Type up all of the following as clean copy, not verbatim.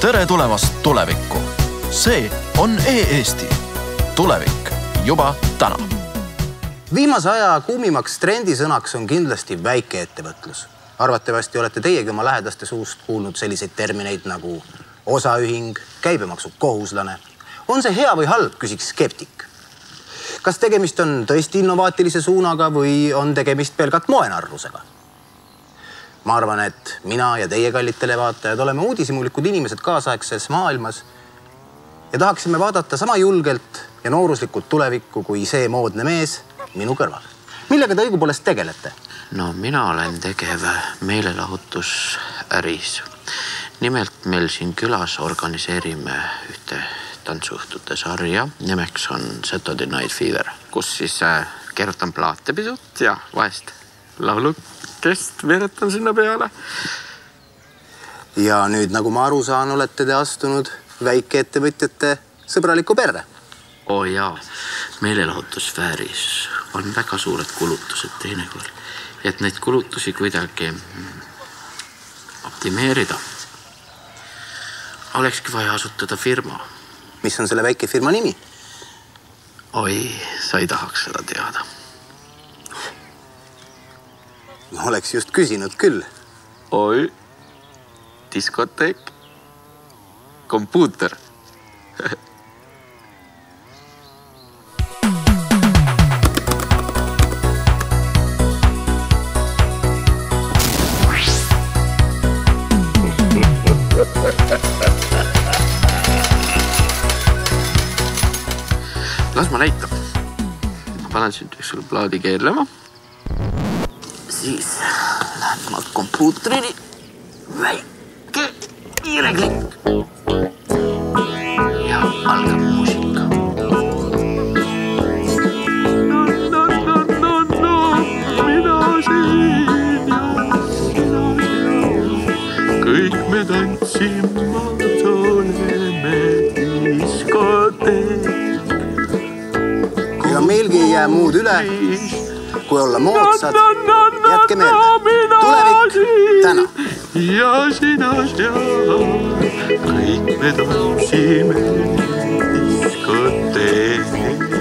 Tere tulemast tulevikku. See on e-Eesti. Tulevik juba täna. Viimase aja kuumimaks trendisõnaks on kindlasti väikeettevõtlus. Arvatavasti olete teiegi oma lähedaste suust kuulnud selliseid termineid nagu osaühing, käibemaksukohuslane. On see hea või halb, küsiks skeptik. Kas tegemist on tõesti innovaatilise suunaga või on tegemist pelgalt moenarvusega? Ma arvan, et mina ja teie kallid televaatajad oleme uudishimulikud inimesed kaasaegses maailmas ja tahaksime vaadata sama julgelt ja nooruslikult tulevikku kui see moodne mees minu kõrval. Millega te õigupoolest tegelete? No mina olen tegev meelelahutusäris. Nimelt meil siin külas organiseerime ühte tantsuõhtute sarja. Nimeks on Saturday Night Fever, kus siis keerutan plaate pisut ja vahest laulukest veeretan sinna peale. Ja nüüd, nagu ma aru saan, olete te astunud väikeettevõtjate sõbralikku perre. Oo jaa, meelelahutussfääris on väga suured kulutused teinekord. Et neid kulutusi kuidagi optimeerida. Olekski vaja asutada firma. Mis on selle väike firma nimi? Oi, sa ei tahaks seda teada. Ma oleks just küsinud küll. Oi, diskoteek, kompuuter. Las ma näitan. Ma panen siin sulle plaadi keerlema. Siis lähen maalt kompuutrini. Väike kiire klikk. Ja algab muusika. Mina siin ja sina. Kõik me tantsime, oleme diskoteek. Ja meilgi ei jää muud üle, kui olla moodsad. Jätke meelde. Tulevik täna. Ja sina seal. Kõik me tantsime diskoteek.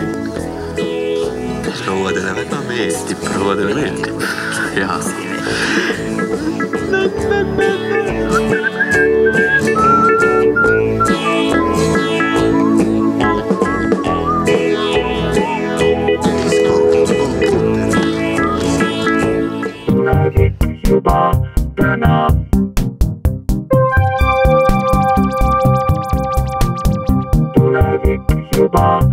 Prouadele väga meeldib. Prouadele meeldib. Jaa. Juba täna. Tulevik juba